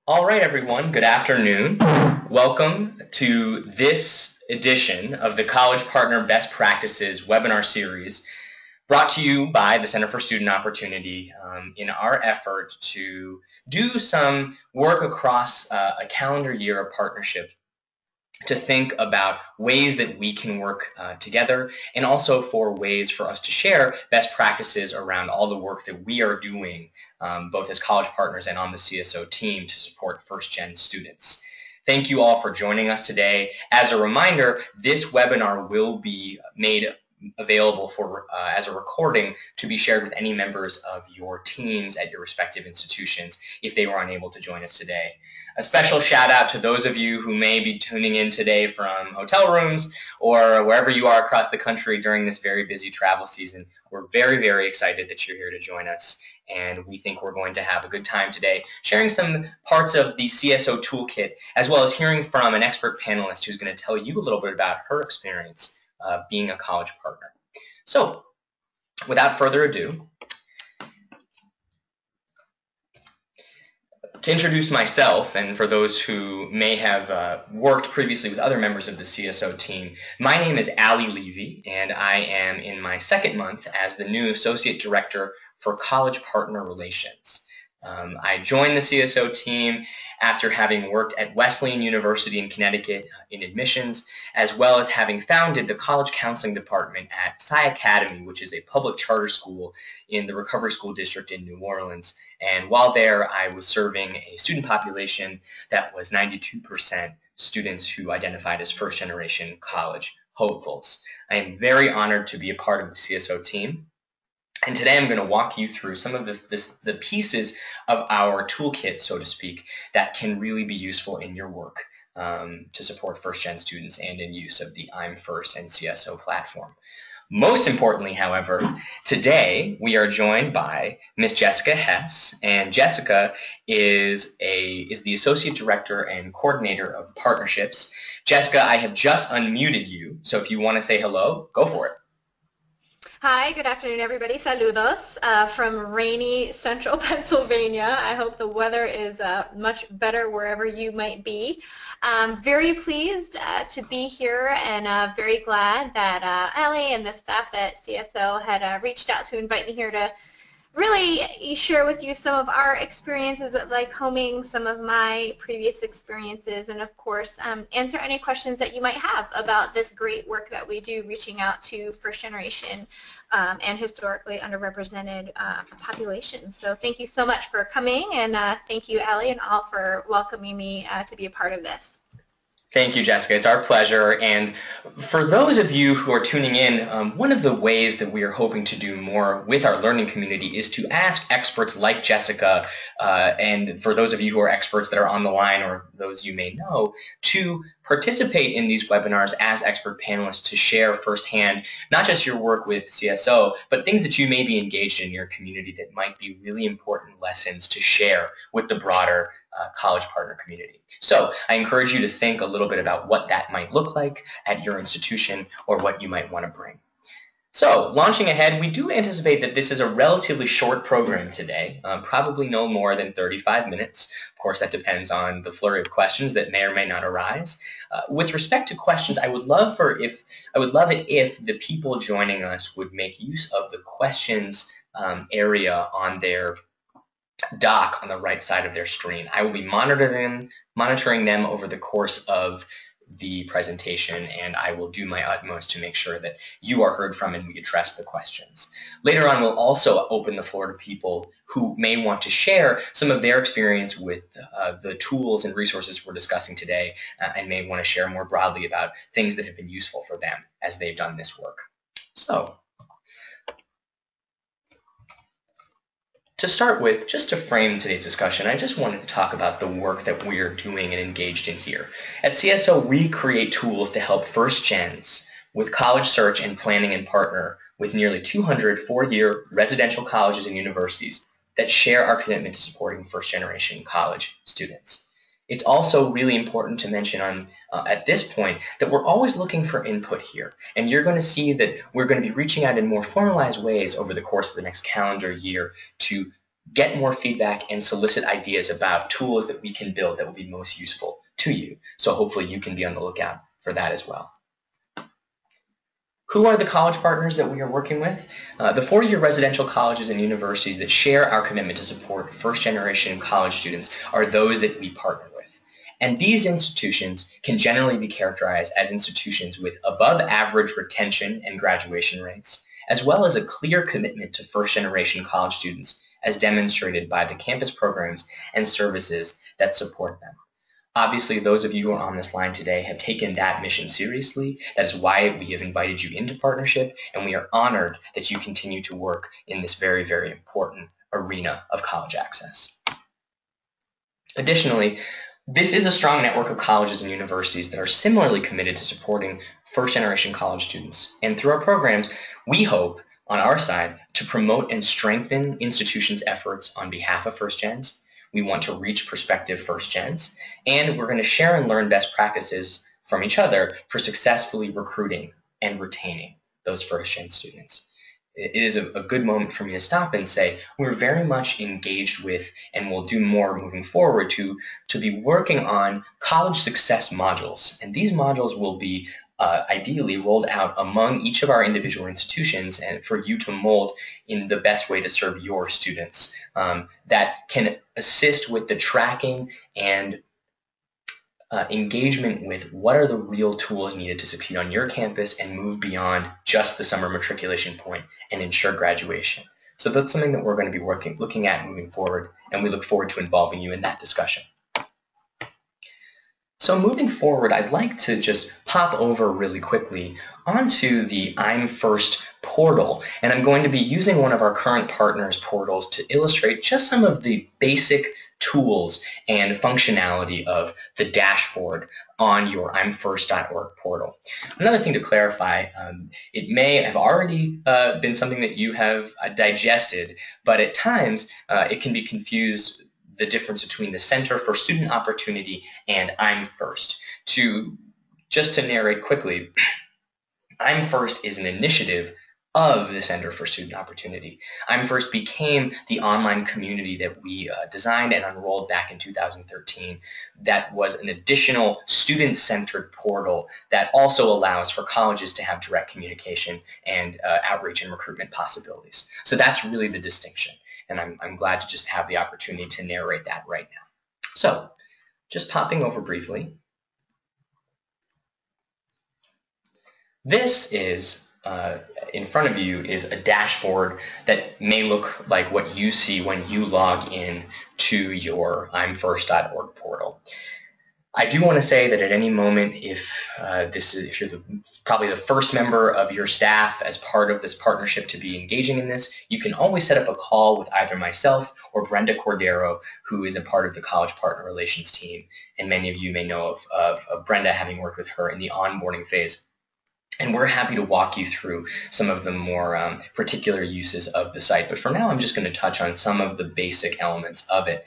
All right, everyone, good afternoon. Welcome to this edition of the College Partner Best Practices webinar series brought to you by the Center for Student Opportunity in our effort to do some work across a calendar year of partnership to think about ways that we can work together, and also for ways for us to share best practices around all the work that we are doing, both as college partners and on the CSO team to support first-gen students. Thank you all for joining us today. As a reminder, this webinar will be made available for as a recording to be shared with any members of your teams at your respective institutions if they were unable to join us today. A special shout out to those of you who may be tuning in today from hotel rooms or wherever you are across the country during this very busy travel season. We're very, very excited that you're here to join us, and we think we're going to have a good time today sharing some parts of the CSO toolkit, as well as hearing from an expert panelist who's going to tell you a little bit about her experience being a college partner. So, without further ado, to introduce myself, and for those who may have worked previously with other members of the CSO team, my name is Allie Levey, and I am in my second month as the new Associate Director for College Partner Relations. I joined the CSO team after having worked at Wesleyan University in Connecticut in admissions, as well as having founded the College Counseling Department at Psi Academy, which is a public charter school in the Recovery School District in New Orleans. And while there, I was serving a student population that was 92% students who identified as first-generation college hopefuls. I am very honored to be a part of the CSO team. And today I'm going to walk you through some of the pieces of our toolkit, so to speak, that can really be useful in your work to support first-gen students and in use of the I'm First and CSO platform. Most importantly, however, today we are joined by Ms. Jessica Hess, and Jessica is the Associate Director and Coordinator of Partnerships. Jessica, I have just unmuted you, so if you want to say hello, go for it. Hi, good afternoon, everybody. Saludos from rainy central Pennsylvania. I hope the weather is much better wherever you might be. Very pleased to be here, and very glad that Allie and the staff at CSO had reached out to invite me here to really share with you some of our experiences at Lycoming, some of my previous experiences, and of course answer any questions that you might have about this great work that we do reaching out to first generation and historically underrepresented populations. So thank you so much for coming, and thank you, Allie, and all for welcoming me to be a part of this. Thank you, Jessica. It's our pleasure. And for those of you who are tuning in, one of the ways that we are hoping to do more with our learning community is to ask experts like Jessica, and for those of you who are experts that are on the line or those you may know, to participate in these webinars as expert panelists to share firsthand not just your work with CSO, but things that you may be engaged in your community that might be really important lessons to share with the broader college partner community. So I encourage you to think a little bit about what that might look like at your institution or what you might want to bring. So launching ahead, we do anticipate that this is a relatively short program today, probably no more than 35 minutes. Of course, that depends on the flurry of questions that may or may not arise. With respect to questions, I would love it if the people joining us would make use of the questions area on their dock on the right side of their screen. I will be monitoring them over the course of the presentation, and I will do my utmost to make sure that you are heard from and we address the questions. Later on, we'll also open the floor to people who may want to share some of their experience with the tools and resources we're discussing today, and may want to share more broadly about things that have been useful for them as they've done this work. So, to start with, just to frame today's discussion, I just wanted to talk about the work that we are doing and engaged in here. At CSO, we create tools to help first gens with college search and planning and partner with nearly 200 four-year residential colleges and universities that share our commitment to supporting first-generation college students. It's also really important to mention at this point that we're always looking for input here, and you're going to see that we're going to be reaching out in more formalized ways over the course of the next calendar year to get more feedback and solicit ideas about tools that we can build that will be most useful to you. So hopefully you can be on the lookout for that as well. Who are the college partners that we are working with? The four-year residential colleges and universities that share our commitment to support first-generation college students are those that we partner with. And these institutions can generally be characterized as institutions with above-average retention and graduation rates, as well as a clear commitment to first-generation college students, as demonstrated by the campus programs and services that support them. Obviously, those of you who are on this line today have taken that mission seriously. That is why we have invited you into partnership, and we are honored that you continue to work in this very, very important arena of college access. Additionally, this is a strong network of colleges and universities that are similarly committed to supporting first-generation college students. And through our programs, we hope, on our side, to promote and strengthen institutions' efforts on behalf of first gens. We want to reach prospective first gens, and we're going to share and learn best practices from each other for successfully recruiting and retaining those first gen students. It is a good moment for me to stop and say we're very much engaged with, and we'll do more moving forward, to be working on college success modules. And these modules will be ideally rolled out among each of our individual institutions and for you to mold in the best way to serve your students, that can assist with the tracking and engagement with what are the real tools needed to succeed on your campus and move beyond just the summer matriculation point and ensure graduation. So that's something that we're going to be looking at moving forward, and we look forward to involving you in that discussion. So moving forward, I'd like to just pop over really quickly onto the I'm First portal, and I'm going to be using one of our current partners' portals to illustrate just some of the basic tools and functionality of the dashboard on your imfirst.org portal. Another thing to clarify, it may have already been something that you have digested, but at times it can be confused, the difference between the Center for Student Opportunity and I'm First. Just to narrate quickly, I'm First is an initiative of the Center for Student Opportunity. I'm First became the online community that we designed and unrolled back in 2013 that was an additional student-centered portal that also allows for colleges to have direct communication and outreach and recruitment possibilities. So that's really the distinction, and I'm glad to just have the opportunity to narrate that right now. So just popping over briefly. This is in front of you is a dashboard that may look like what you see when you log in to your imfirst.org portal. I do want to say that at any moment, if you're probably the first member of your staff as part of this partnership to be engaging in this, you can always set up a call with either myself or Brenda Cordero, who is a part of the College Partner Relations team. And many of you may know of Brenda, having worked with her in the onboarding phase. And we're happy to walk you through some of the more particular uses of the site. But for now, I'm just going to touch on some of the basic elements of it.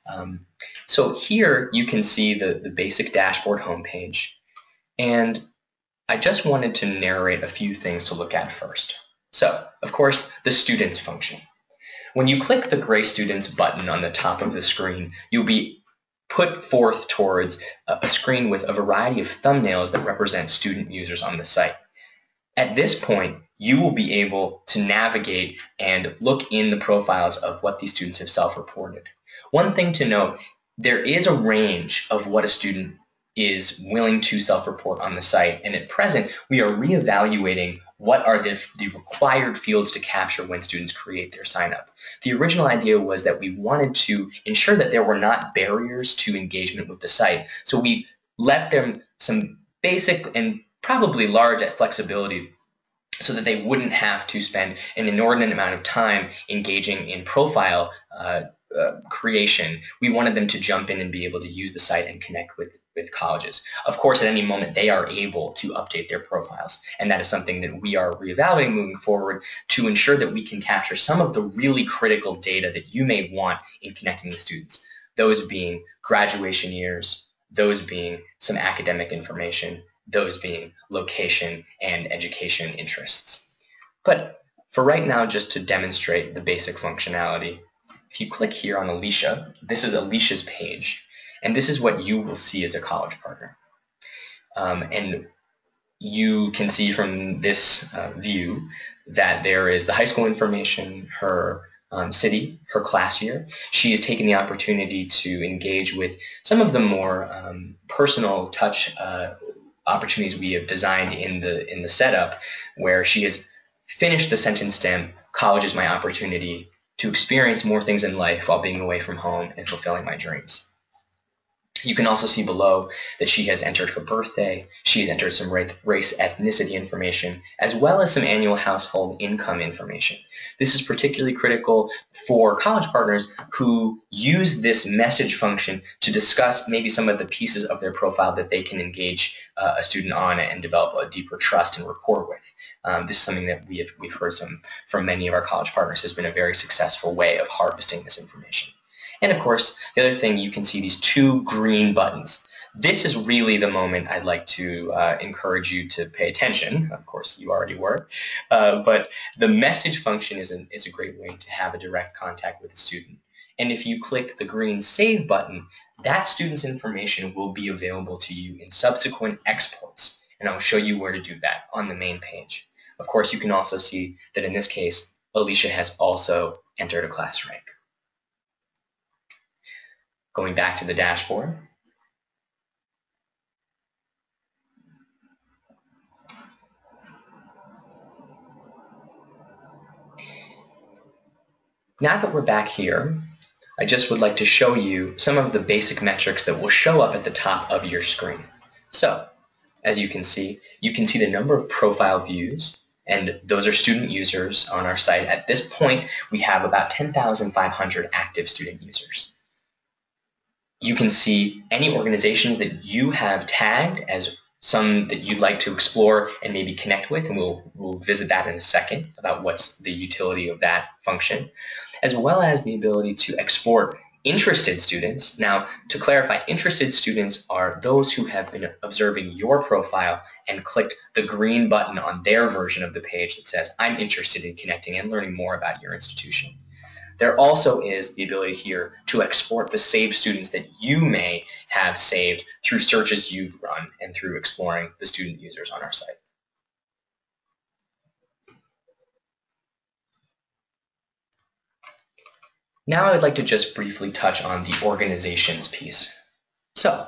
So here you can see the basic dashboard homepage. And I just wanted to narrate a few things to look at first. So, of course, the Students function. When you click the gray Students button on the top of the screen, you'll be put forth towards a screen with a variety of thumbnails that represent student users on the site. At this point, you will be able to navigate and look in the profiles of what these students have self-reported. One thing to note, there is a range of what a student is willing to self-report on the site, and at present, we are reevaluating what are the required fields to capture when students create their sign-up. The original idea was that we wanted to ensure that there were not barriers to engagement with the site, so we left them some basic and probably large flexibility so that they wouldn't have to spend an inordinate amount of time engaging in profile creation. We wanted them to jump in and be able to use the site and connect with colleges. Of course, at any moment, they are able to update their profiles, and that is something that we are reevaluating moving forward to ensure that we can capture some of the really critical data that you may want in connecting with students, those being graduation years, those being some academic information, those being location and education interests. But for right now, just to demonstrate the basic functionality, If you click here on Alicia, this is Alicia's page, and this is what you will see as a college partner. And you can see from this view that there is the high school information, her city, her class year. She has taken the opportunity to engage with some of the more personal touch opportunities we have designed in the setup, where she has finished the sentence stem, "College is my opportunity to experience more things in life while being away from home and fulfilling my dreams." You can also see below that she has entered her birthday, she has entered some race ethnicity information, as well as some annual household income information. This is particularly critical for college partners who use this message function to discuss maybe some of the pieces of their profile that they can engage a student on and develop a deeper trust and rapport with. This is something that we've heard from many of our college partners has been a very successful way of harvesting this information. And of course, the other thing, you can see these two green buttons. This is really the moment I'd like to encourage you to pay attention. Of course, you already were. But the message function is a great way to have a direct contact with the student. And if you click the green Save button, that student's information will be available to you in subsequent exports. And I'll show you where to do that on the main page. Of course, you can also see that in this case, Alicia has also entered a class rank. Going back to the dashboard, now that we're back here, I just would like to show you some of the basic metrics that will show up at the top of your screen. So, as you can see the number of profile views, and those are student users on our site. At this point, we have about 10,500 active student users. You can see any organizations that you have tagged as some that you'd like to explore and maybe connect with, and we'll visit that in a second about what's the utility of that function, as well as the ability to export interested students. Now, to clarify, interested students are those who have been observing your profile and clicked the green button on their version of the page that says, "I'm interested in connecting and learning more about your institution." There also is the ability here to export the saved students that you may have saved through searches you've run and through exploring the student users on our site. Now I would like to just briefly touch on the organizations piece. So,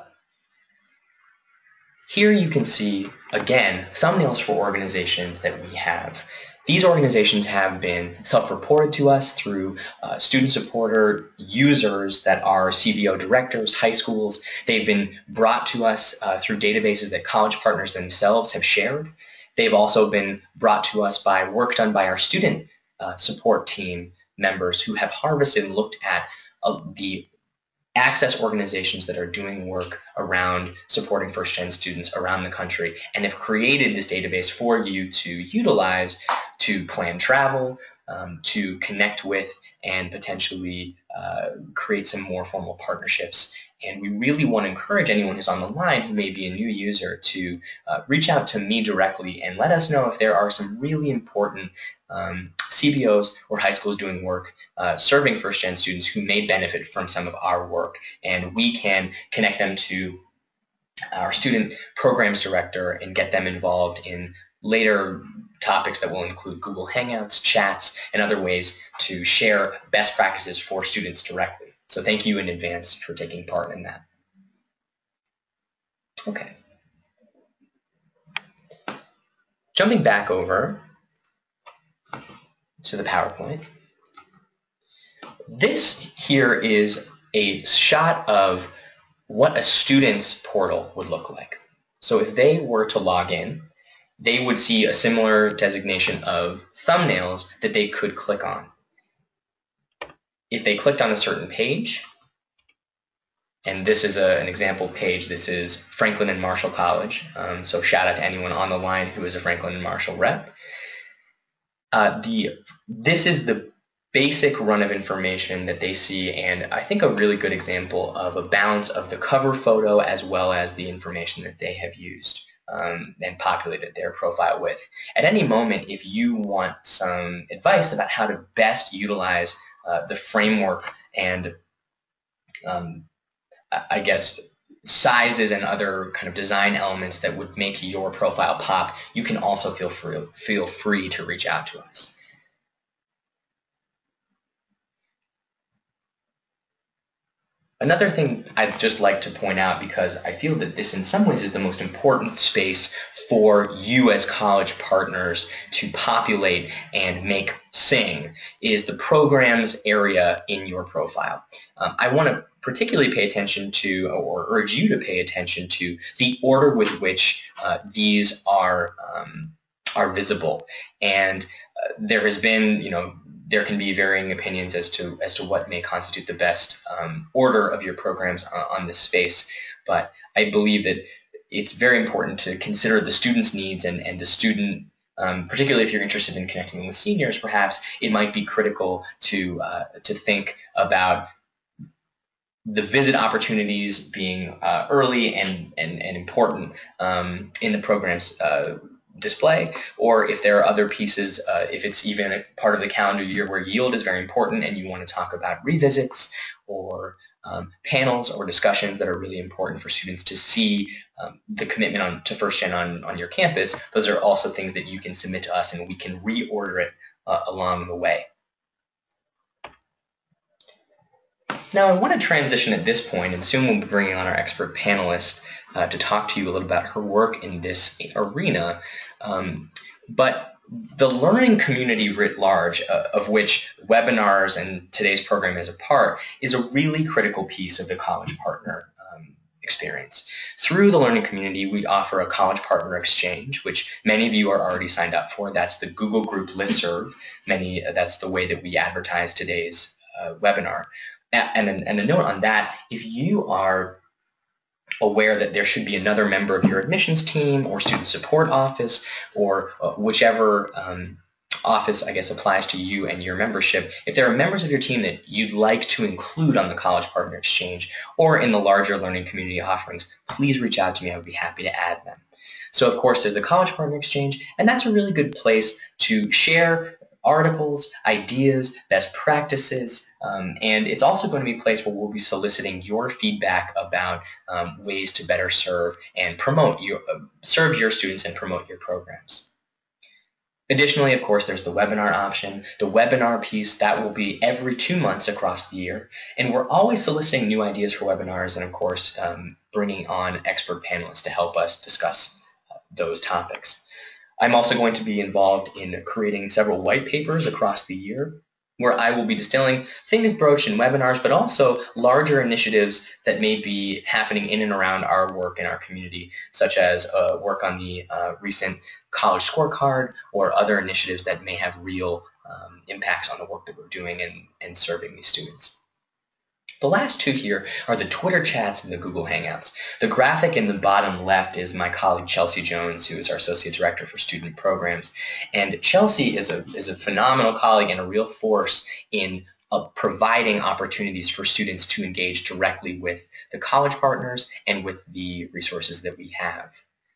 here you can see, again, thumbnails for organizations that we have. These organizations have been self-reported to us through student supporter users that are CBO directors, high schools. They've been brought to us through databases that college partners themselves have shared. They've also been brought to us by work done by our student support team members who have harvested and looked at the access organizations that are doing work around supporting first-gen students around the country and have created this database for you to utilize to plan travel, to connect with, and potentially create some more formal partnerships. And we really want to encourage anyone who's on the line who may be a new user to reach out to me directly and let us know if there are some really important CBOs or high schools doing work serving first-gen students who may benefit from some of our work. And we can connect them to our student programs director and get them involved in later topics that will include Google Hangouts, chats, and other ways to share best practices for students directly. So thank you in advance for taking part in that. Okay. Jumping back over to the PowerPoint. This here is a shot of what a student's portal would look like. So if they were to log in, they would see a similar designation of thumbnails that they could click on. If they clicked on a certain page, and this is an example page, this is Franklin and Marshall College, so shout out to anyone on the line who is a Franklin and Marshall rep. This is the basic run of information that they see, and I think a really good example of a balance of the cover photo as well as the information that they have used and populated their profile with. At any moment, if you want some advice about how to best utilize the framework and I guess sizes and other kind of design elements that would make your profile pop, you can also feel free to reach out to us. Another thing I'd just like to point out, because I feel that this in some ways is the most important space for you as college partners to populate and make sing, is the programs area in your profile. I want to particularly pay attention to, or urge you to pay attention to, the order with which these are visible. And there has been, there can be varying opinions as to what may constitute the best order of your programs on this space, but I believe that it's very important to consider the student's needs and the student, particularly if you're interested in connecting with seniors, perhaps it might be critical to think about the visit opportunities being early and important in the program's display, or if there are other pieces, if it's even a part of the calendar year where yield is very important and you want to talk about revisits or panels or discussions that are really important for students to see the commitment to first gen on your campus, those are also things that you can submit to us and we can reorder it along the way. Now I want to transition at this point, and soon we'll be bringing on our expert panelist to talk to you a little about her work in this arena. But the learning community writ large, of which webinars and today's program is a part, is a really critical piece of the College Partner experience. Through the learning community, we offer a College Partner Exchange, which many of you are already signed up for. That's the Google Group listserv. That's the way that we advertise today's webinar. And a note on that, if you are aware that there should be another member of your admissions team or student support office or whichever office, I guess, applies to you and your membership, if there are members of your team that you'd like to include on the College Partner Exchange or in the larger learning community offerings, please reach out to me. I would be happy to add them. So, of course, there's the College Partner Exchange, and that's a really good place to share articles, ideas, best practices, and it's also going to be a place where we'll be soliciting your feedback about ways to better serve your students and promote your programs. Additionally, of course, there's the webinar option. The webinar piece, that will be every 2 months across the year, and we're always soliciting new ideas for webinars and, of course, bringing on expert panelists to help us discuss those topics. I'm also going to be involved in creating several white papers across the year where I will be distilling things broached in webinars, but also larger initiatives that may be happening in and around our work in our community, such as work on the recent college scorecard or other initiatives that may have real impacts on the work that we're doing and serving these students. The last two here are the Twitter chats and the Google Hangouts. The graphic in the bottom left is my colleague Chelsea Jones, who is our Associate Director for Student Programs. And Chelsea is a phenomenal colleague and a real force in providing opportunities for students to engage directly with the college partners and with the resources that we have.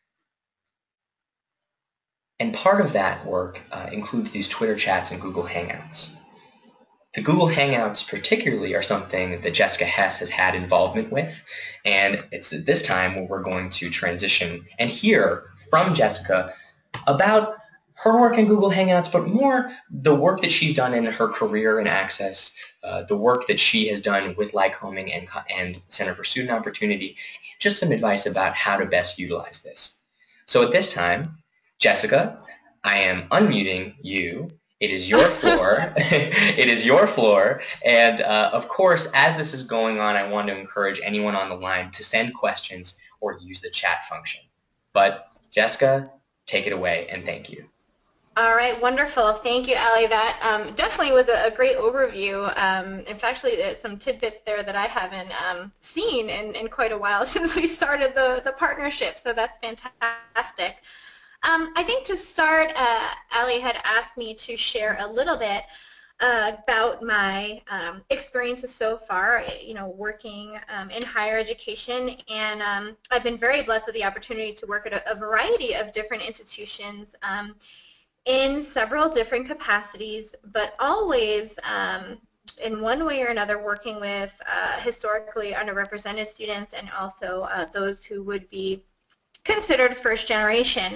And part of that work includes these Twitter chats and Google Hangouts. The Google Hangouts particularly are something that Jessica Hess has had involvement with, and it's at this time where we're going to transition and hear from Jessica about her work in Google Hangouts, but more the work that she's done in her career in Access, the work that she has done with Lycoming and Center for Student Opportunity, and just some advice about how to best utilize this. So at this time, Jessica, I am unmuting you. It is your floor. It is your floor. And of course, as this is going on, I want to encourage anyone on the line to send questions or use the chat function. But Jessica, take it away, and thank you. All right, wonderful. Thank you, Allie. That definitely was a great overview. In fact, some tidbits there that I haven't seen in quite a while since we started the partnership, so that's fantastic. I think to start, Allie had asked me to share a little bit about my experiences so far, working in higher education, and I've been very blessed with the opportunity to work at a variety of different institutions in several different capacities, but always in one way or another working with historically underrepresented students and also those who would be considered first generation.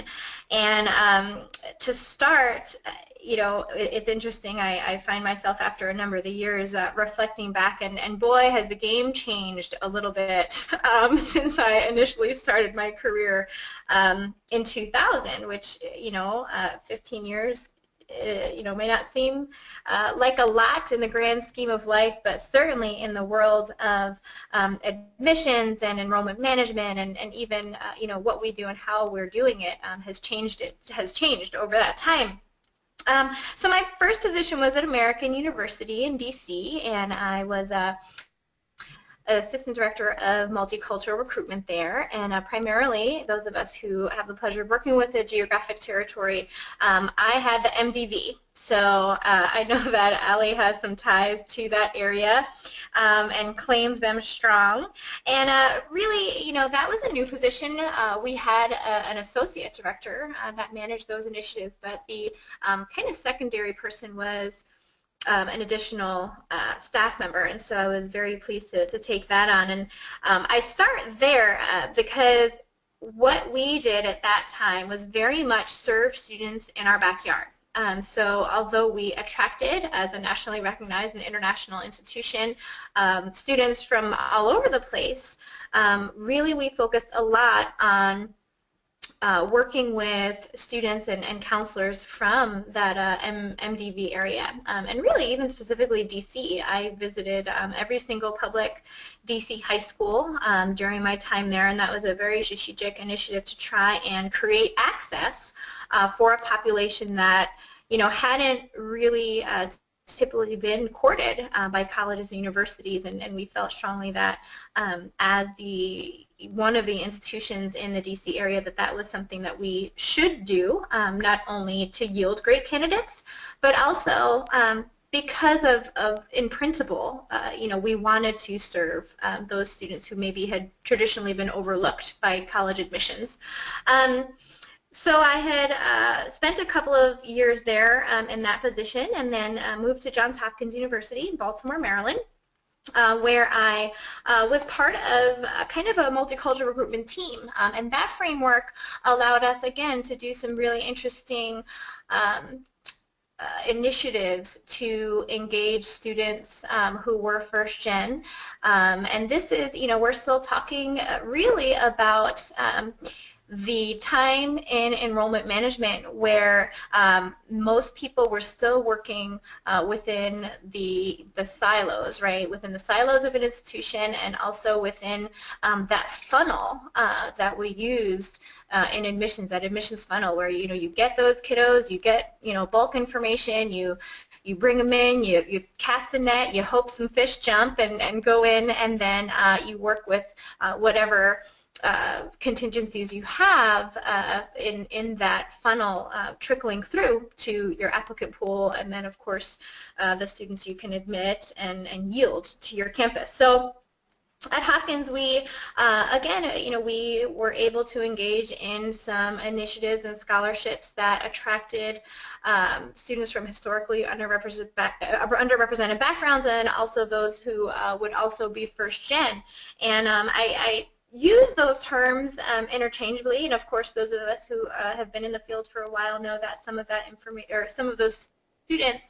And to start, you know, it's interesting. I find myself after a number of the years reflecting back, and boy, has the game changed a little bit since I initially started my career in 2000, which, you know, 15 years you know, may not seem like a lot in the grand scheme of life, but certainly in the world of admissions and enrollment management and even you know, what we do and how we're doing it has changed over that time. So my first position was at American University in DC, and I was Assistant Director of Multicultural Recruitment there, and primarily those of us who have the pleasure of working with a geographic territory, I had the MDV. So I know that Allie has some ties to that area and claims them strong. And really, you know, that was a new position. We had an associate director that managed those initiatives, but the kind of secondary person was an additional staff member, and so I was very pleased to take that on. And I start there because what we did at that time was very much serve students in our backyard. So although we attracted, as a nationally recognized and international institution, students from all over the place, really we focused a lot on working with students and counselors from that MDV area, and really even specifically DC. I visited every single public DC high school during my time there, and that was a very strategic initiative to try and create access for a population that, you know, hadn't really typically been courted by colleges and universities, and we felt strongly that as one of the institutions in the DC area that was something that we should do, not only to yield great candidates, but also because of in principle, you know, we wanted to serve those students who maybe had traditionally been overlooked by college admissions. So I had spent a couple of years there in that position, and then moved to Johns Hopkins University in Baltimore, Maryland, where I was part of kind of a multicultural recruitment team. And that framework allowed us, again, to do some really interesting initiatives to engage students who were first gen. And this is, you know, we're still talking really about the time in enrollment management where most people were still working within the silos, right? Within the silos of an institution, and also within that funnel that we used in admissions, that admissions funnel where, you know, you get those kiddos, you get, you know, bulk information, you bring them in, you cast the net, you hope some fish jump and go in, and then you work with whatever contingencies you have in that funnel trickling through to your applicant pool, and then of course the students you can admit and yield to your campus. So at Hopkins, we, again, you know, we were able to engage in some initiatives and scholarships that attracted students from historically underrepresented backgrounds, and also those who would also be first gen. And I use those terms interchangeably, and of course those of us who have been in the field for a while know that some of that information, or some of those students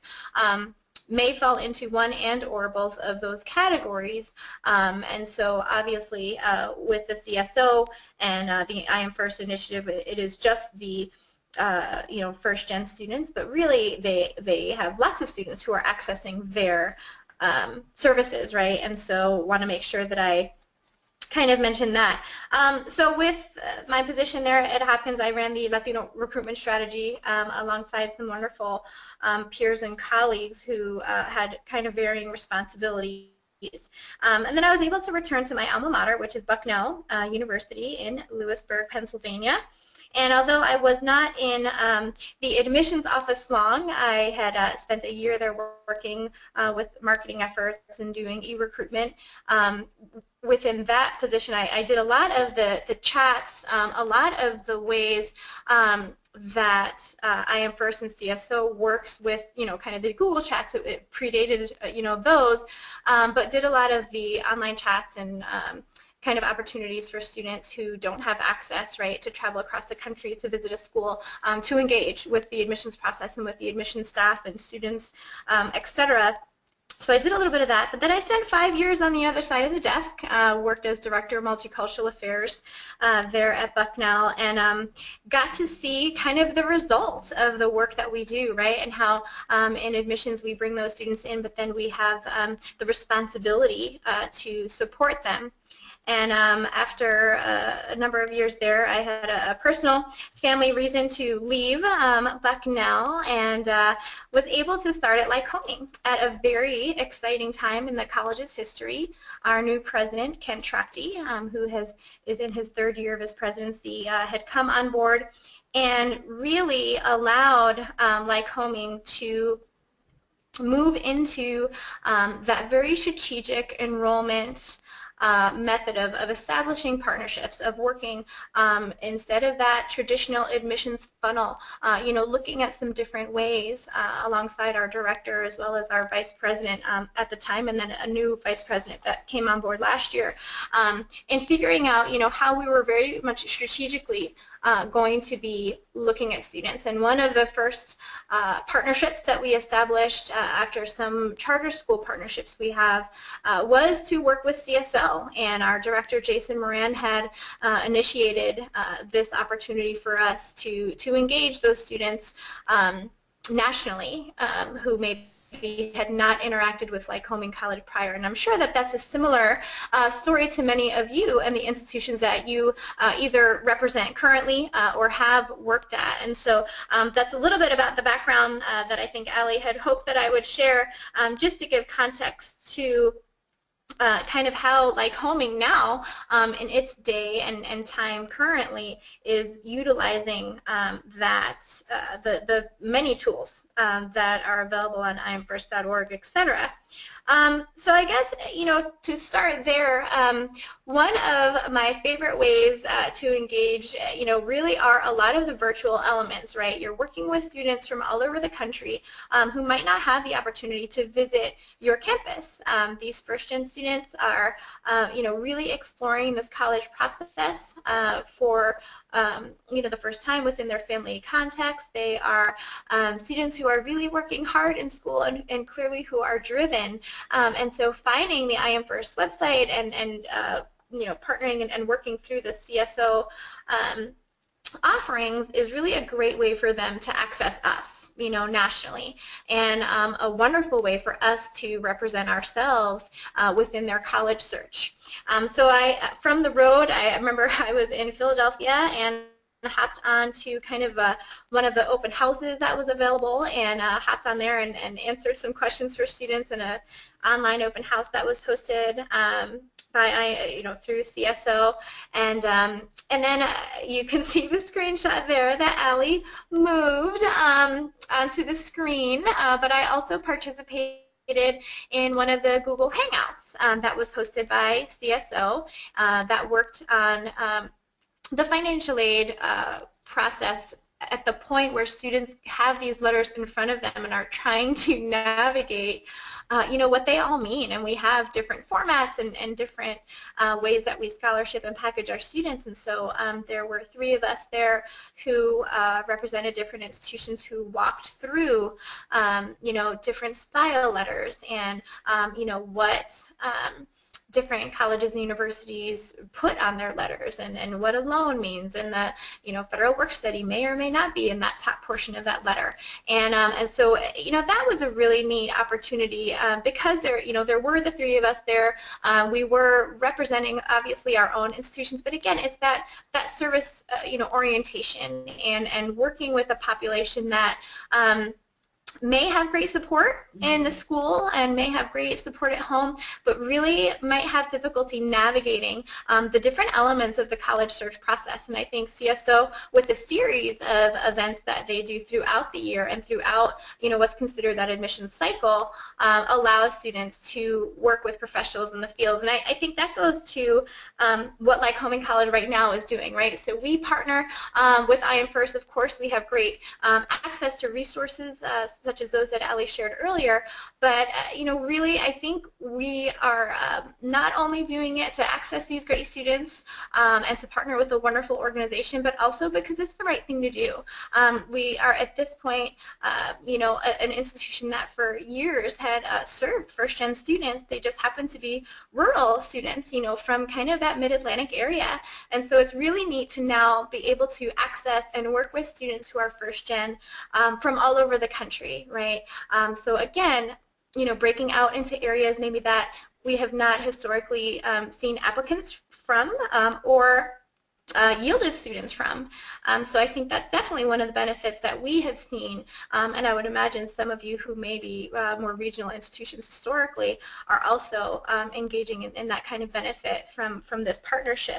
may fall into one and or both of those categories. And so obviously with the CSO and the I Am First initiative, it is just the you know, first gen students, but really they have lots of students who are accessing their services, right? And so want to make sure that I kind of mention that. So with my position there at Hopkins, I ran the Latino recruitment strategy alongside some wonderful peers and colleagues who had kind of varying responsibilities. And then I was able to return to my alma mater, which is Bucknell University in Lewisburg, Pennsylvania. And although I was not in the admissions office long, I had spent a year there working with marketing efforts and doing e-recruitment. within that position, I did a lot of the chats, a lot of the ways that I Am First and CSO works with, kind of the Google chats. It predated, those, but did a lot of the online chats and kind of opportunities for students who don't have access, right, to travel across the country to visit a school, to engage with the admissions process and with the admissions staff and students, etc. So I did a little bit of that, but then I spent 5 years on the other side of the desk, worked as Director of Multicultural Affairs there at Bucknell, and got to see kind of the results of the work that we do, right, and how in admissions we bring those students in, but then we have the responsibility to support them. And after a number of years there, I had a personal family reason to leave Bucknell, and was able to start at Lycoming at a very exciting time in the college's history. Our new president, Ken Trachty, who is in his 3rd year of his presidency, had come on board and really allowed Lycoming to move into that very strategic enrollment method of establishing partnerships, of working instead of that traditional admissions funnel, looking at some different ways alongside our director as well as our vice president at the time, and then a new vice president that came on board last year, and figuring out, how we were very much strategically going to be looking at students. And one of the first partnerships that we established after some charter school partnerships we have was to work with CSO, and our director Jason Moran had initiated this opportunity for us to engage those students nationally who maybe had not interacted with Lycoming College prior. And I'm sure that that's a similar story to many of you and the institutions that you either represent currently or have worked at. And so that's a little bit about the background that I think Allie had hoped that I would share, just to give context to kind of how Lycoming now in its day and time currently is utilizing the many tools that are available on iamfirst.org, etc. So I guess, to start there, one of my favorite ways to engage, really are a lot of the virtual elements, right? You're working with students from all over the country who might not have the opportunity to visit your campus. These first-gen students are, really exploring this college process for the first time within their family context. They are students who are really working hard in school and clearly who are driven. And so finding the I Am First website and partnering and working through the CSO offerings is really a great way for them to access us, nationally, and a wonderful way for us to represent ourselves within their college search. So from the road, I remember I was in Philadelphia and hopped on to kind of one of the open houses that was available, and hopped on there and answered some questions for students in an online open house that was hosted through CSO, and then you can see the screenshot there that Allie moved onto the screen, but I also participated in one of the Google Hangouts that was hosted by CSO that worked on the financial aid process at the point where students have these letters in front of them and are trying to navigate what they all mean. And we have different formats and different ways that we scholarship and package our students. And so there were 3 of us there who represented different institutions who walked through different style letters and what different colleges and universities put on their letters, and what a loan means, and that federal work study may or may not be in that top portion of that letter, and so that was a really neat opportunity because there were the 3 of us there. We were representing obviously our own institutions, but again, it's that service orientation and working with a population that may have great support in the school and may have great support at home, but really might have difficulty navigating the different elements of the college search process. And I think CSO, with the series of events that they do throughout the year and throughout, what's considered that admissions cycle, allows students to work with professionals in the fields. And I think that goes to what Lycoming College right now is doing, right? So we partner with IM First. Of course, we have great access to resources such as those that Allie shared earlier, but really I think we are not only doing it to access these great students and to partner with a wonderful organization, but also because it's the right thing to do. We are at this point, an institution that for years had served first-gen students. They just happen to be rural students, from kind of that mid-Atlantic area, and so it's really neat to now be able to access and work with students who are first-gen from all over the country, right? So again, breaking out into areas maybe that we have not historically seen applicants from or yielded students from. So I think that's definitely one of the benefits that we have seen, and I would imagine some of you who may be more regional institutions historically are also engaging in that kind of benefit from this partnership.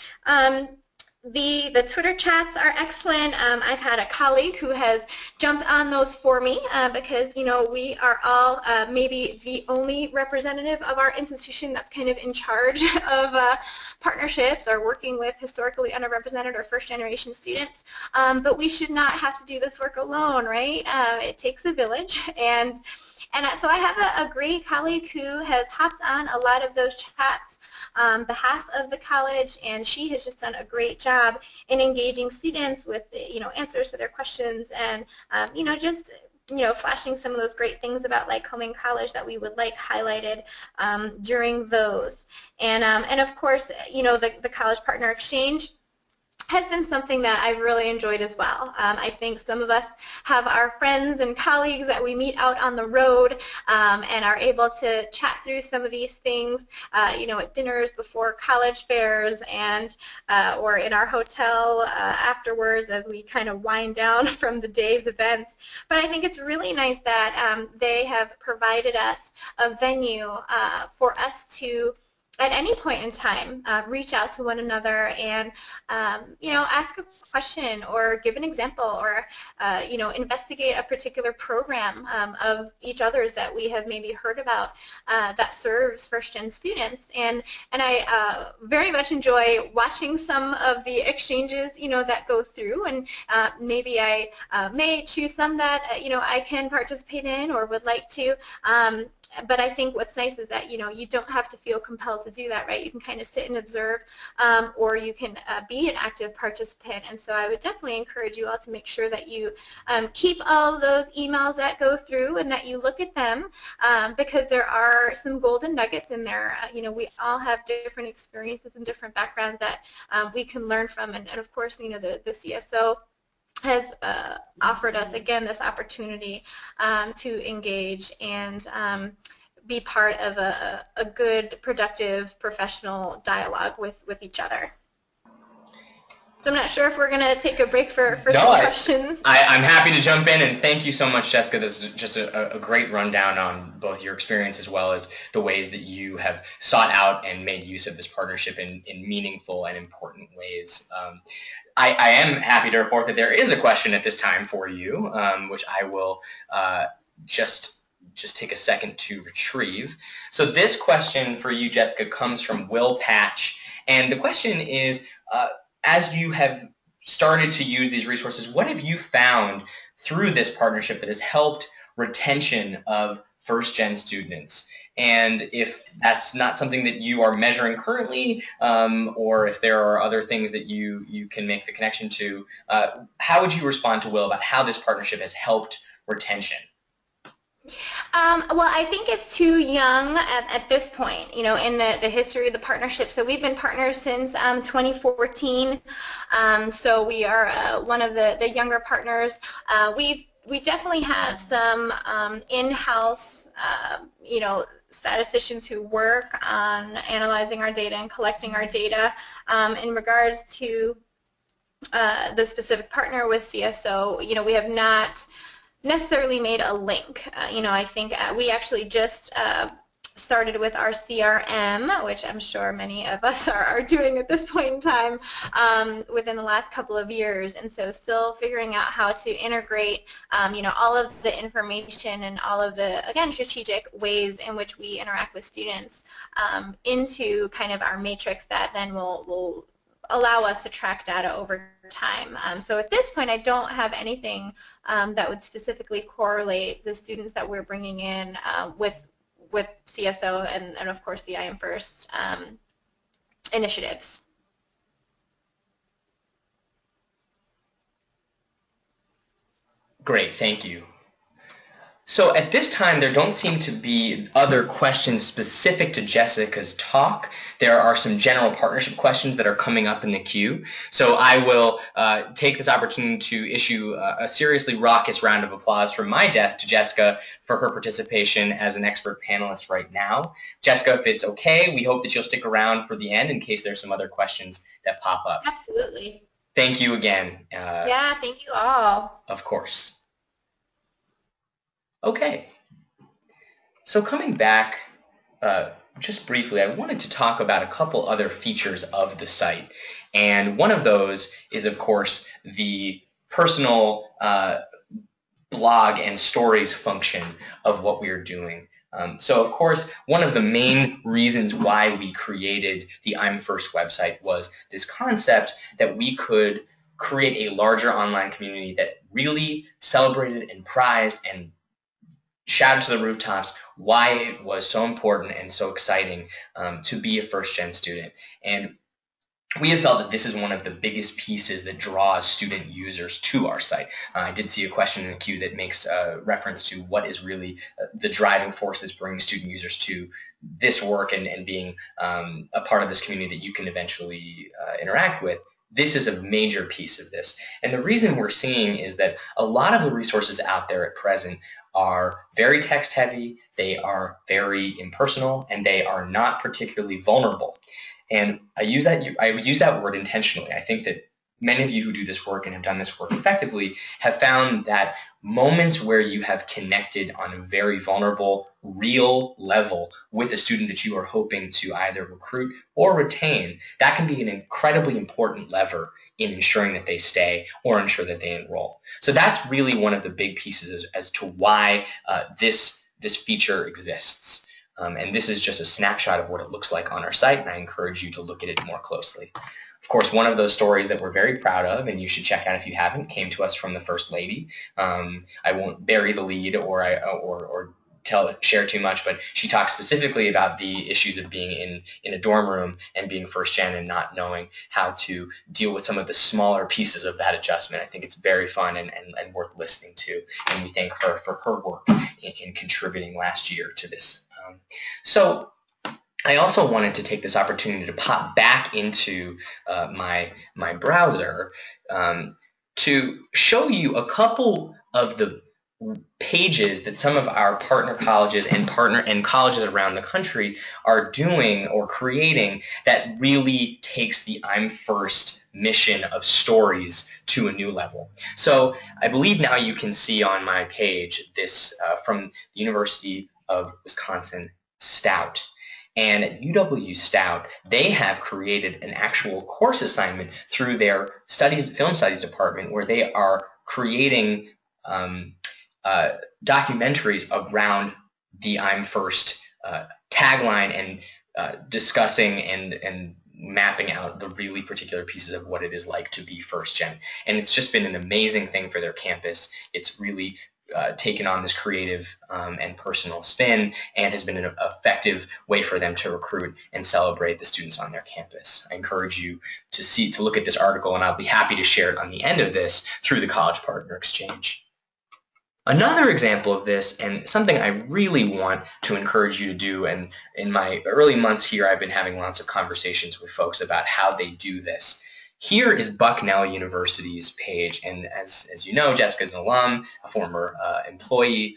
The Twitter chats are excellent. I've had a colleague who has jumped on those for me because, we are all maybe the only representative of our institution that's kind of in charge of partnerships or working with historically underrepresented or first-generation students. But we should not have to do this work alone, right? It takes a village, and so I have a great colleague who has hopped on a lot of those chats on behalf of the college, and she has just done a great job in engaging students with, answers to their questions and, just flashing some of those great things about Lycoming College that we would like highlighted during those. And of course, the College Partner Exchange has been something that I've really enjoyed as well. I think some of us have our friends and colleagues that we meet out on the road and are able to chat through some of these things, at dinners before college fairs and or in our hotel afterwards as we kind of wind down from the day's events. But I think it's really nice that they have provided us a venue for us to, at any point in time, reach out to one another and, ask a question or give an example or, investigate a particular program of each other's that we have maybe heard about that serves first-gen students. And I very much enjoy watching some of the exchanges, that go through, and maybe I may choose some that, I can participate in or would like to. But I think what's nice is that, you don't have to feel compelled to do that, right? You can kind of sit and observe, or you can be an active participant. And so I would definitely encourage you all to make sure that you keep all those emails that go through and that you look at them because there are some golden nuggets in there. We all have different experiences and different backgrounds that we can learn from. And of course, the CSO has offered us, again, this opportunity to engage and be part of a good, productive, professional dialogue with each other. So I'm not sure if we're going to take a break for some questions. I'm happy to jump in, and thank you so much, Jessica. This is just a great rundown on both your experience as well as the ways that you have sought out and made use of this partnership in meaningful and important ways. I am happy to report that there is a question at this time for you, which I will just take a second to retrieve. So this question for you, Jessica, comes from Will Patch, and the question is, as you have started to use these resources, what have you found through this partnership that has helped retention of first-gen students? And if that's not something that you are measuring currently, or if there are other things that you can make the connection to, how would you respond to Will about how this partnership has helped retention? Well, I think it's too young at this point, in the history of the partnership. So we've been partners since 2014. So we are one of the younger partners. We definitely have some in-house, statisticians who work on analyzing our data and collecting our data. In regards to the specific partner with CSO, we have not necessarily made a link. I think we actually just started with our CRM, which I'm sure many of us are doing at this point in time within the last couple of years. And so still figuring out how to integrate, all of the information and all of the, again, strategic ways in which we interact with students into kind of our matrix that then will allow us to track data over time. So at this point, I don't have anything that would specifically correlate the students that we're bringing in with CSO and of course the I Am First initiatives. Great, thank you. So at this time, there don't seem to be other questions specific to Jessica's talk. There are some general partnership questions that are coming up in the queue. So I will take this opportunity to issue a seriously raucous round of applause from my desk to Jessica for her participation as an expert panelist right now. Jessica, if it's okay, we hope that you'll stick around for the end in case there's some other questions that pop up. Absolutely. Thank you again. Yeah, thank you all. Of course. Okay, so coming back just briefly, I wanted to talk about a couple other features of the site. And one of those is, of course, the personal blog and stories function of what we are doing. So, of course, one of the main reasons why we created the I'm First website was this concept that we could create a larger online community that really celebrated and prized and shouted to the rooftops why it was so important and so exciting to be a first-gen student. And we have felt that this is one of the biggest pieces that draws student users to our site. I did see a question in the queue that makes reference to what is really the driving force that's bringing student users to this work and being a part of this community that you can eventually interact with. This is a major piece of this. And the reason we're seeing is that a lot of the resources out there at present are very text heavy, they are very impersonal, and they are not particularly vulnerable. And I use that word intentionally. I think that many of you who do this work and have done this work effectively have found that moments where you have connected on a very vulnerable, real level with a student that you are hoping to either recruit or retain, that can be an incredibly important lever in ensuring that they stay or ensure that they enroll. So that's really one of the big pieces as to why this feature exists. And this is just a snapshot of what it looks like on our site, and I encourage you to look at it more closely. Of course, one of those stories that we're very proud of, and you should check out if you haven't, came to us from the First Lady. I won't bury the lead or share too much, but she talks specifically about the issues of being in a dorm room and being first gen and not knowing how to deal with some of the smaller pieces of that adjustment. I think it's very fun and worth listening to, and we thank her for her work in contributing last year to this. So I also wanted to take this opportunity to pop back into my browser to show you a couple of the pages that some of our partner colleges and colleges around the country are doing or creating that really takes the I'm First mission of stories to a new level. So I believe now you can see on my page this from the University of Wisconsin Stout. And at UW Stout, they have created an actual course assignment through their film studies department where they are creating documentaries around the I'm First tagline and discussing and mapping out the really particular pieces of what it is like to be first gen. And it's just been an amazing thing for their campus. It's really taken on this creative and personal spin and has been an effective way for them to recruit and celebrate the students on their campus. I encourage you to look at this article, and I'll be happy to share it on the end of this through the College Partner Exchange. Another example of this, and something I really want to encourage you to do, and in my early months here, I've been having lots of conversations with folks about how they do this. Here is Bucknell University's page, and as you know, Jessica's an alum, a former employee.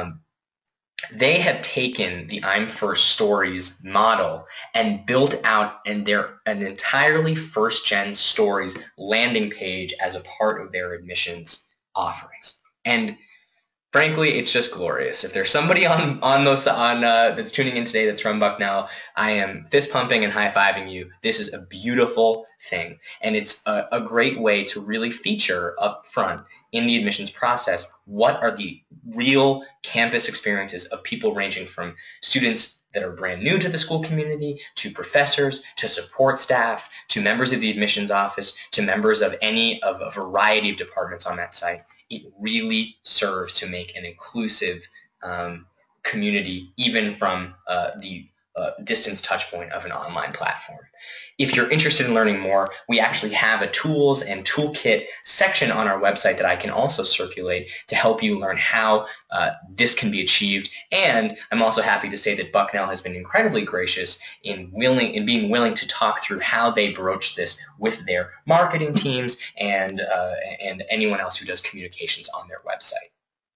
They have taken the I'm First Stories model and built out an entirely first-gen stories landing page as a part of their admissions offerings. And frankly, it's just glorious. If there's somebody that's tuning in today that's from Bucknell, I am fist pumping and high fiving you. This is a beautiful thing, and it's a great way to really feature up front in the admissions process what are the real campus experiences of people ranging from students that are brand new to the school community, to professors, to support staff, to members of the admissions office, to members of a variety of departments on that site. It really serves to make an inclusive community, even from the distance touch point of an online platform. If you're interested in learning more, we actually have a tools and toolkit section on our website that I can also circulate to help you learn how this can be achieved. And I'm also happy to say that Bucknell has been incredibly gracious in being willing to talk through how they broach this with their marketing teams and anyone else who does communications on their website.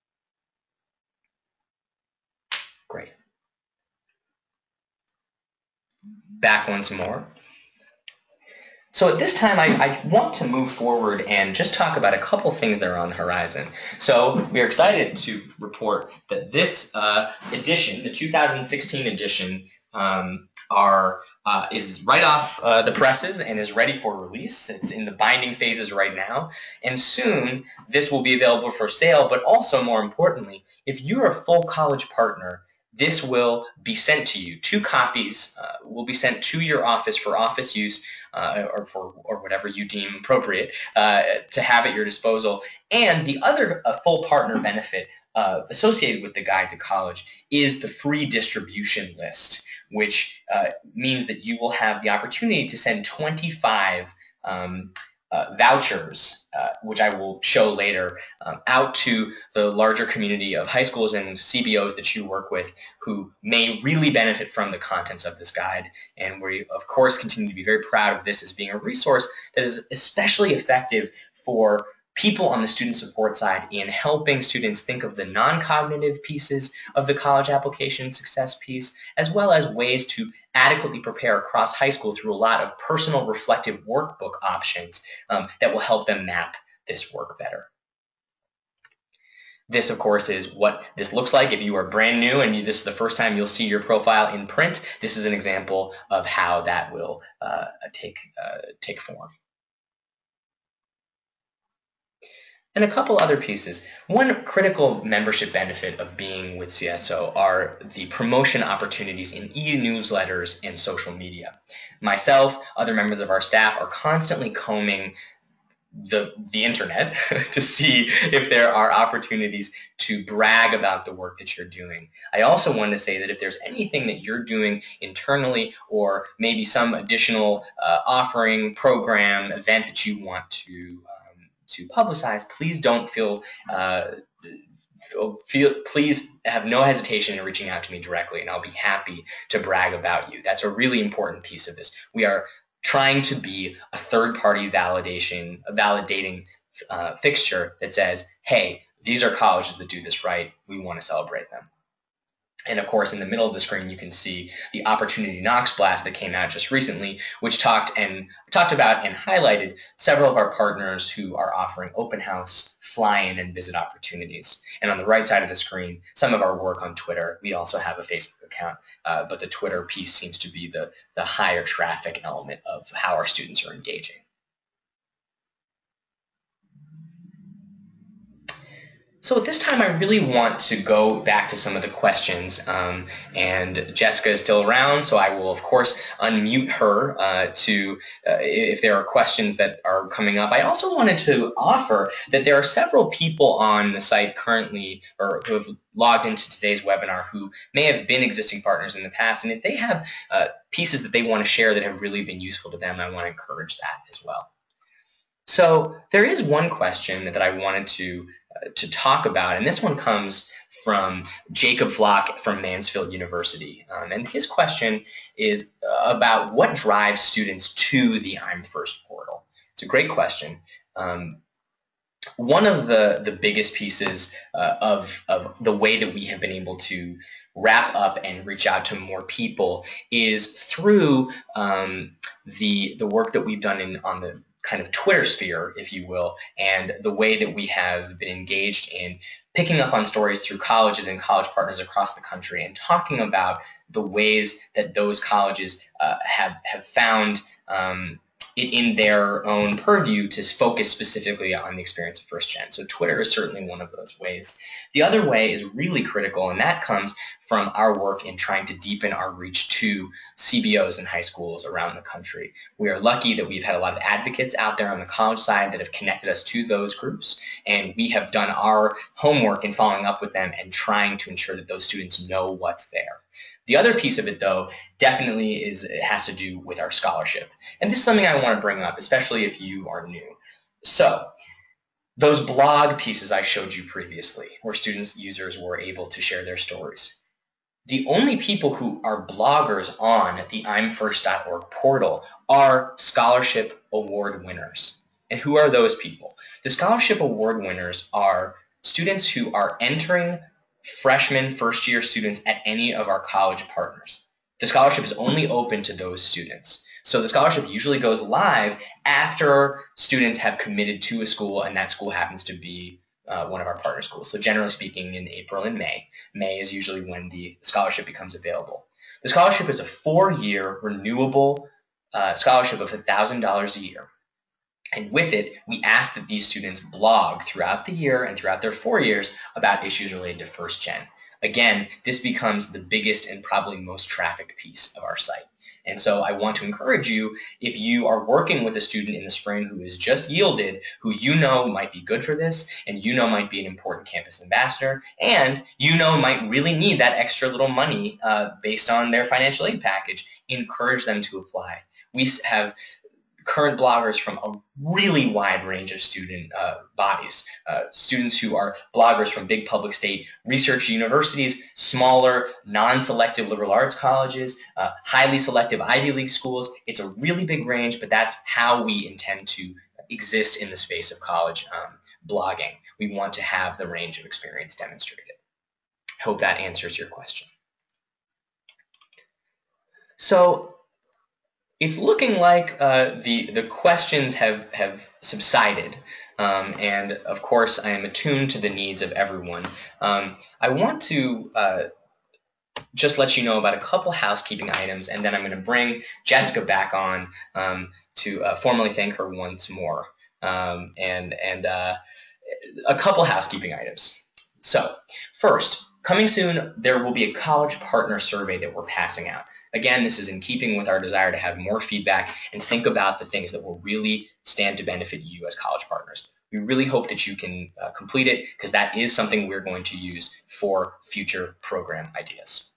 Great. Back once more. So at this time, I want to move forward and just talk about a couple things that are on the horizon. So we are excited to report that this edition, the 2016 edition, is right off the presses and is ready for release. It's in the binding phases right now, and soon this will be available for sale. But also, more importantly, if you're a full college partner, this will be sent to you. 2 copies will be sent to your office for office use or whatever you deem appropriate to have at your disposal. And the other full partner benefit associated with the Guide to College is the free distribution list, which means that you will have the opportunity to send 25 vouchers, which I will show later, out to the larger community of high schools and CBOs that you work with who may really benefit from the contents of this guide. And we, of course, continue to be very proud of this as being a resource that is especially effective for people on the student support side in helping students think of the non-cognitive pieces of the college application success piece, as well as ways to adequately prepare across high school through a lot of personal reflective workbook options that will help them map this work better. This, of course, is what this looks like. If you are brand new and this is the first time you'll see your profile in print, this is an example of how that will take form. And a couple other pieces. One critical membership benefit of being with CSO are the promotion opportunities in e-newsletters and social media. Myself, other members of our staff are constantly combing the internet to see if there are opportunities to brag about the work that you're doing. I also want to say that if there's anything that you're doing internally or maybe some additional offering, program, event that you want to publicize, please don't please have no hesitation in reaching out to me directly, and I'll be happy to brag about you. That's a really important piece of this. We are trying to be a third-party validating fixture that says, hey, these are colleges that do this right. We want to celebrate them. And of course, in the middle of the screen, you can see the Opportunity Knox blast that came out just recently, which talked about and highlighted several of our partners who are offering open house, fly-in, and visit opportunities. And on the right side of the screen, some of our work on Twitter. We also have a Facebook account, but the Twitter piece seems to be the higher traffic element of how our students are engaging. So at this time, I really want to go back to some of the questions, and Jessica is still around, so I will, of course, unmute her if there are questions that are coming up. I also wanted to offer that there are several people on the site currently or who have logged into today's webinar who may have been existing partners in the past, and if they have pieces that they want to share that have really been useful to them, I want to encourage that as well. So there is one question that I wanted to talk about, and this one comes from Jacob Vlock from Mansfield University. And his question is about what drives students to the I'm First portal. It's a great question. One of the biggest pieces of the way that we have been able to wrap up and reach out to more people is through the work that we've done on the kind of Twitter sphere, if you will, and the way that we have been engaged in picking up on stories through colleges and college partners across the country and talking about the ways that those colleges have found it in their own purview to focus specifically on the experience of first gen. So Twitter is certainly one of those ways. The other way is really critical, and that comes from our work in trying to deepen our reach to CBOs and high schools around the country. We are lucky that we've had a lot of advocates out there on the college side that have connected us to those groups, and we have done our homework in following up with them and trying to ensure that those students know what's there. The other piece of it, though, definitely it has to do with our scholarship. And this is something I want to bring up, especially if you are new. So those blog pieces I showed you previously, where students, users were able to share their stories. The only people who are bloggers on the imfirst.org portal are scholarship award winners. And who are those people? The scholarship award winners are students who are entering freshman, first-year students at any of our college partners. The scholarship is only open to those students. So the scholarship usually goes live after students have committed to a school, and that school happens to be one of our partner schools. So generally speaking, in April and May. May is usually when the scholarship becomes available. The scholarship is a 4-year renewable scholarship of $1,000 a year. And with it, we ask that these students blog throughout the year and throughout their 4 years about issues related to first gen. Again, this becomes the biggest and probably most trafficked piece of our site. And so I want to encourage you, if you are working with a student in the spring who is just yielded, who you know might be good for this, and you know might be an important campus ambassador, and you know might really need that extra little money based on their financial aid package, encourage them to apply. We have current bloggers from a really wide range of student bodies. Students who are bloggers from big public state research universities, smaller, non-selective liberal arts colleges, highly selective Ivy League schools. It's a really big range, but that's how we intend to exist in the space of college blogging. We want to have the range of experience demonstrated. I hope that answers your question. So it's looking like the questions have subsided, and of course I am attuned to the needs of everyone. I want to just let you know about a couple housekeeping items, and then I'm going to bring Jessica back on to formally thank her once more, and a couple housekeeping items. So first, coming soon, there will be a college partner survey that we're passing out. Again, this is in keeping with our desire to have more feedback and think about the things that will really stand to benefit you as college partners. We really hope that you can complete it, because that is something we're going to use for future program ideas.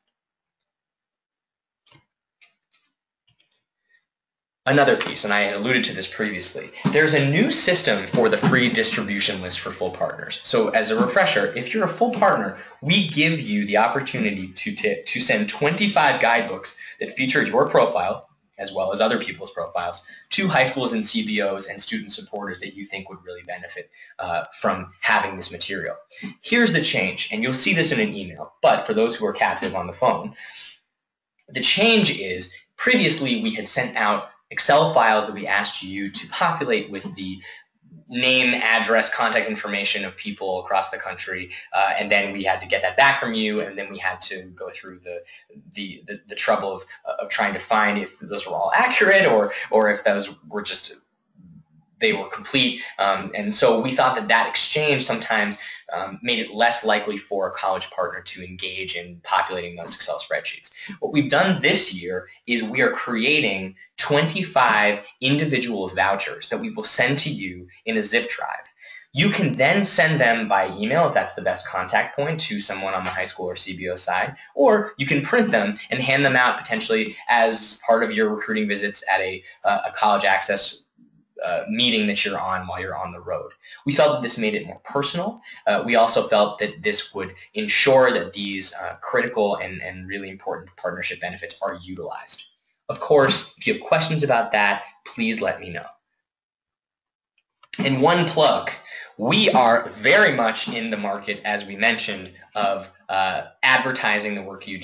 Another piece, and I alluded to this previously, there's a new system for the free distribution list for full partners. So as a refresher, if you're a full partner, we give you the opportunity to send 25 guidebooks that feature your profile, as well as other people's profiles, to high schools and CBOs and student supporters that you think would really benefit from having this material. Here's the change, and you'll see this in an email, but for those who are captive on the phone, the change is previously we had sent out Excel files that we asked you to populate with the name, address, contact information of people across the country, and then we had to get that back from you, and then we had to go through the trouble of trying to find if those were all accurate or if those were just they were complete. And so we thought that exchange sometimes made it less likely for a college partner to engage in populating those Excel spreadsheets. What we've done this year is we are creating 25 individual vouchers that we will send to you in a zip drive. You can then send them by email if that's the best contact point to someone on the high school or CBO side, or you can print them and hand them out potentially as part of your recruiting visits at a college access meeting that you're on while you're on the road. We felt that this made it more personal. We also felt that this would ensure that these critical and really important partnership benefits are utilized. Of course, if you have questions about that, please let me know. And one plug, we are very much in the market, as we mentioned, of advertising the work you do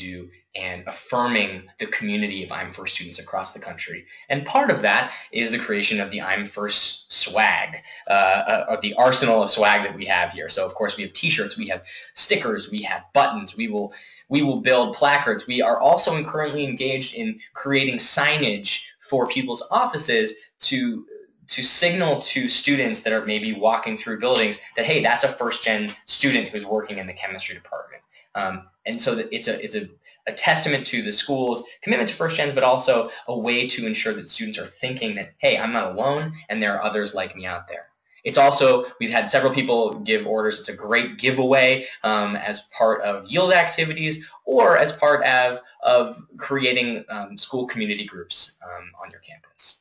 and affirming the community of I'm First students across the country. And part of that is the creation of the I'm First swag, of the arsenal of swag that we have here. So of course we have t-shirts, we have stickers, we have buttons, we will build placards. We are also currently engaged in creating signage for people's offices to signal to students that are maybe walking through buildings that, hey, that's a first-gen student who's working in the chemistry department. And so that it's a testament to the school's commitment to first gens, but also a way to ensure that students are thinking that, hey, I'm not alone and there are others like me out there. It's also, we've had several people give orders. It's a great giveaway as part of yield activities or as part of creating school community groups on your campus.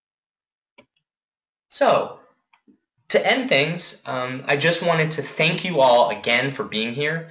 So to end things, I just wanted to thank you all again for being here,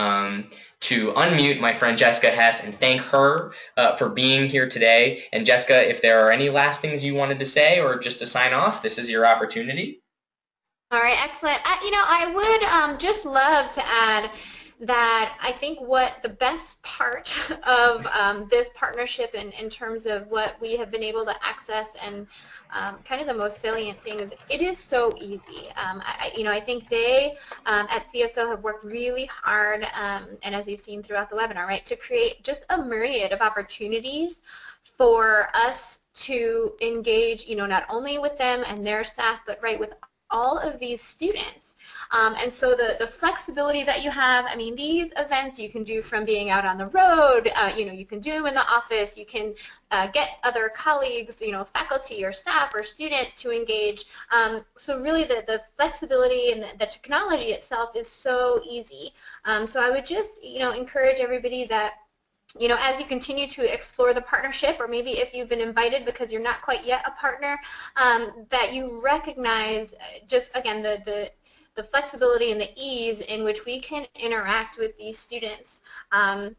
to unmute my friend Jessica Hess and thank her for being here today. And Jessica, if there are any last things you wanted to say or just to sign off, this is your opportunity. All right, excellent. I would just love to add that I think what the best part of this partnership in terms of what we have been able to access and kind of the most salient thing is it is so easy. I think they at CSO have worked really hard, and as you've seen throughout the webinar, right, to create just a myriad of opportunities for us to engage, not only with them and their staff, but right with all of these students. And so the flexibility that you have, I mean, these events you can do from being out on the road, you can do them in the office, you can get other colleagues, faculty or staff or students to engage. So really the flexibility and the technology itself is so easy. So I would just, encourage everybody that as you continue to explore the partnership, or maybe if you've been invited because you're not quite yet a partner, that you recognize just, again, the flexibility and the ease in which we can interact with these students. And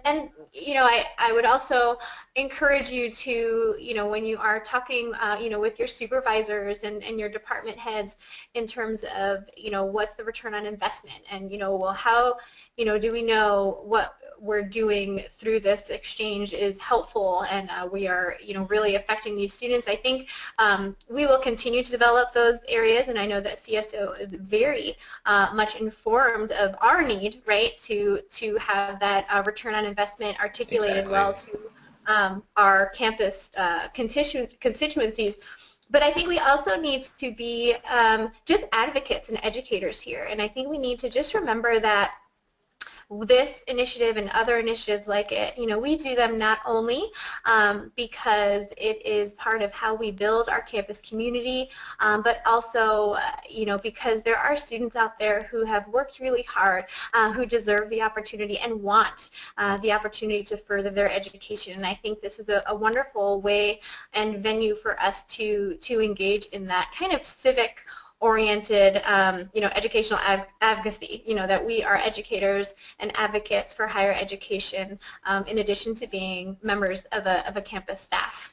I would also encourage you to, when you are talking, with your supervisors and your department heads in terms of, what's the return on investment, and, well, how, do we know what we're doing through this exchange is helpful and we are, really affecting these students. I think we will continue to develop those areas, and I know that CSO is very much informed of our need, right, to have that return on investment articulated well to our campus constituencies. But I think we also need to be just advocates and educators here, and I think we need to just remember that this initiative and other initiatives like it, we do them not only because it is part of how we build our campus community, but also, because there are students out there who have worked really hard, who deserve the opportunity and want the opportunity to further their education. And I think this is a wonderful way and venue for us to engage in that kind of civic oriented, educational advocacy, that we are educators and advocates for higher education in addition to being members of a campus staff.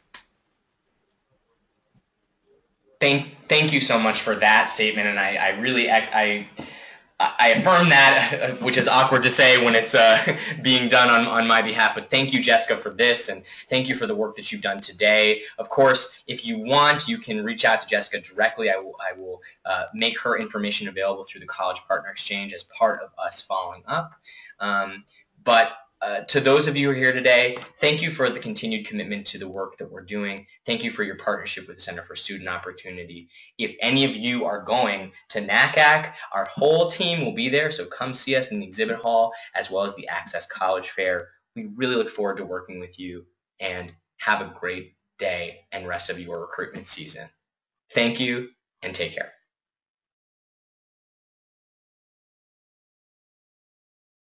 Thank you so much for that statement, and I really I affirm that, which is awkward to say when it's being done on my behalf, but thank you, Jessica, for this, and thank you for the work that you've done today. Of course, if you want, you can reach out to Jessica directly. I will make her information available through the College Partner Exchange as part of us following up. But to those of you who are here today, thank you for the continued commitment to the work that we're doing. Thank you for your partnership with the Center for Student Opportunity. If any of you are going to NACAC, our whole team will be there, so come see us in the exhibit hall as well as the Access College Fair. We really look forward to working with you, and have a great day and rest of your recruitment season. Thank you, and take care.